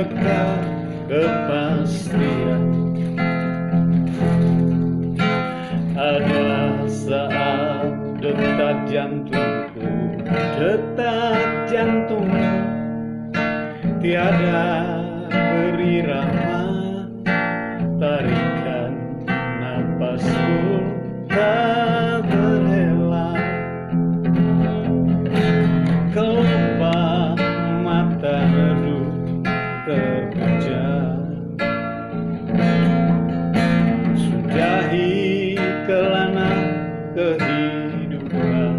dekat kepastian. Ada saat detak jantungku, detak jantungmu tiada berirama, tarikan napasku tak terhela. Kelopak mata redup terpejam, sudahi kelana kehidupan.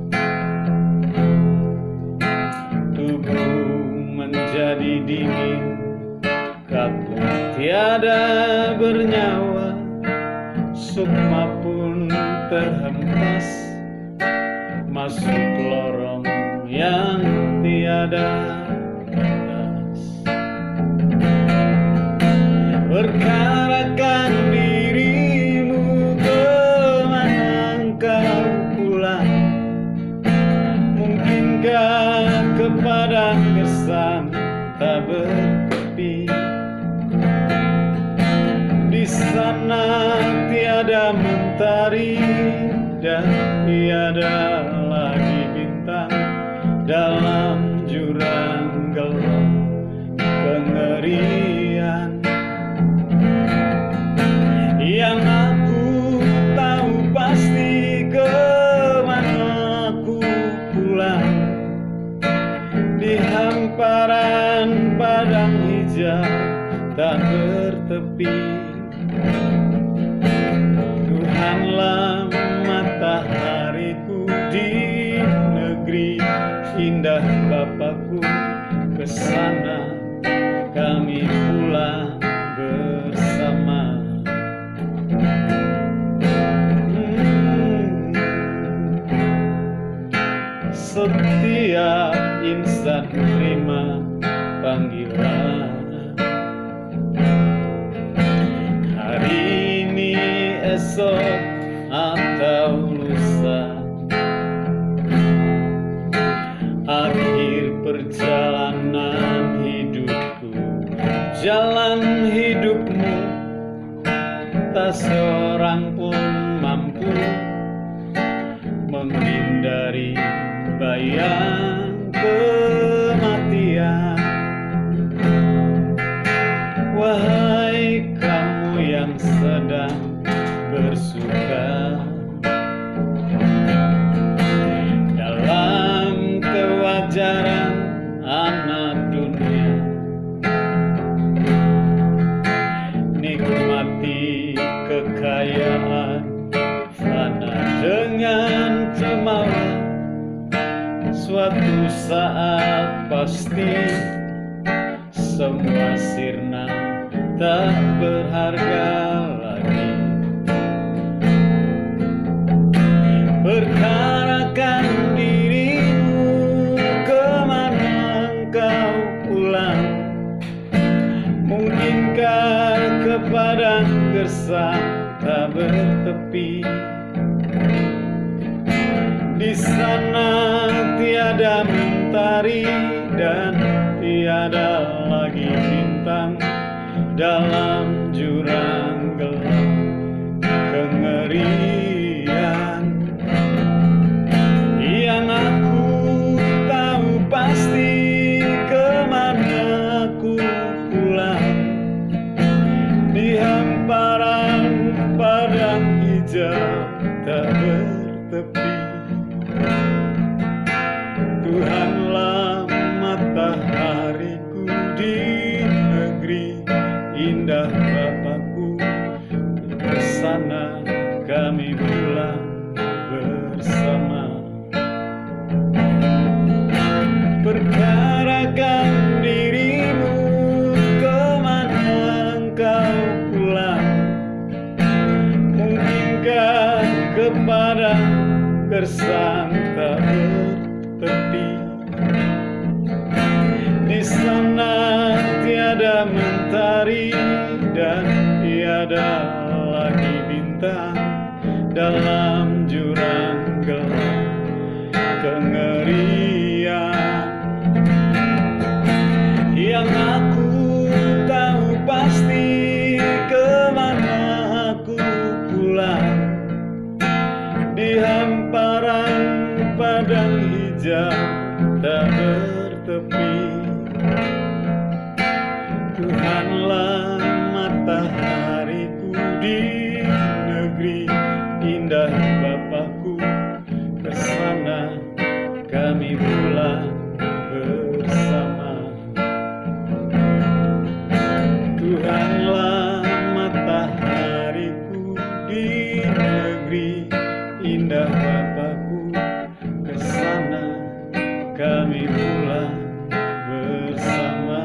Tubuh menjadi dingin, kaku tiada bernyawa, sukma pun terhempas masuk lorong yang tiada batas. Perkarakan dirimu, kemana engkau pulang? Mungkinkah ke padang gersang tak bertepi? Di sana tiada mentari dan tiada lagi bintang, dalam jurang gelap kengerian. Yang aku tahu pasti, kemana aku pulang, di hamparan padang hijau tak bertepi. Tuhanlah matahariku di negeri indah Bapakku, kesana kami pulang bersama. Setiap insan terima panggilan. Hari ini, esok, atau lusa, akhir perjalanan hidupku, jalan hidupmu, tak seorang pun mampu menghindari bayang kematian. Wahai kamu yang sedang bersuka dalam kewajaran anak dunia, nikmati kekayaan fana dengan cemara. Suatu saat pasti semua sirna, tak berharga lagi. Perkarakan dirimu, kemana engkau pulang? Mungkinkah ke padang gersang tak bertepi? Di sana tiada mentari dan tiada lagi bintang, dalam jurang gelap kengerian. Yang aku tahu pasti, kemana aku pulang, di hamparan padang hijau tak bertepi. Tuhanlah matahariku di negeri indah Bapakku, kesana kami pulang bersama. Perkarakan dirimu, kemana engkau pulang? Mungkinkah ke padang gersang tak bertepi? Di sana tiada mentari dan tiada lagi bintang, dalam jurang gelap kengerian. Yang aku tak bertepi. Tuhanlah matahariku di negeri indah Bapakku, ke sana kami pulang bersama. Tuhanlah matahariku di negeri indah Bapakku, ke sana kami pulang bersama.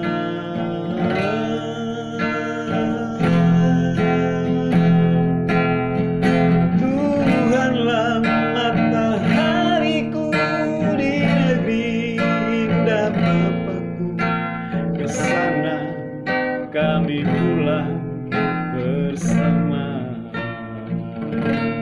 Tuhanlah matahariku di negeri indah Bapakku, ke sana kami pulang bersama.